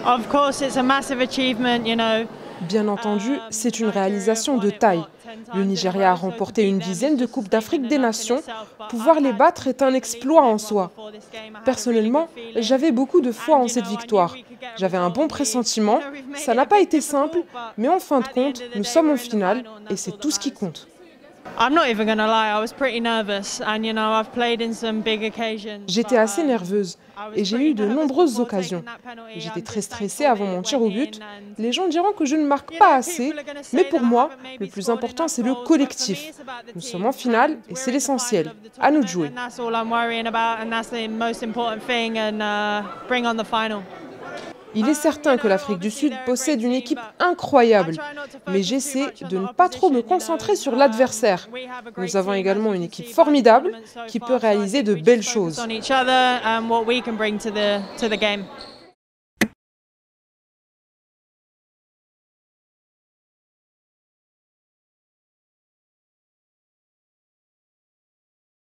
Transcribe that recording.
Of course, it's a massive achievement, you know. Bien entendu, c'est une réalisation de taille. Le Nigeria a remporté une dizaine de Coupes d'Afrique des Nations. Pouvoir les battre est un exploit en soi. Personnellement, j'avais beaucoup de foi en cette victoire. J'avais un bon pressentiment. Ça n'a pas été simple, mais en fin de compte, nous sommes en finale et c'est tout ce qui compte. J'étais assez nerveuse et j'ai eu de nombreuses occasions. J'étais très stressée avant mon tir au but. Les gens diront que je ne marque pas assez, mais pour moi, le plus important, c'est le collectif. Nous sommes en finale et c'est l'essentiel. À nous de jouer. Il est certain que l'Afrique du Sud possède une équipe incroyable, mais j'essaie de ne pas trop me concentrer sur l'adversaire. Nous avons également une équipe formidable qui peut réaliser de belles choses.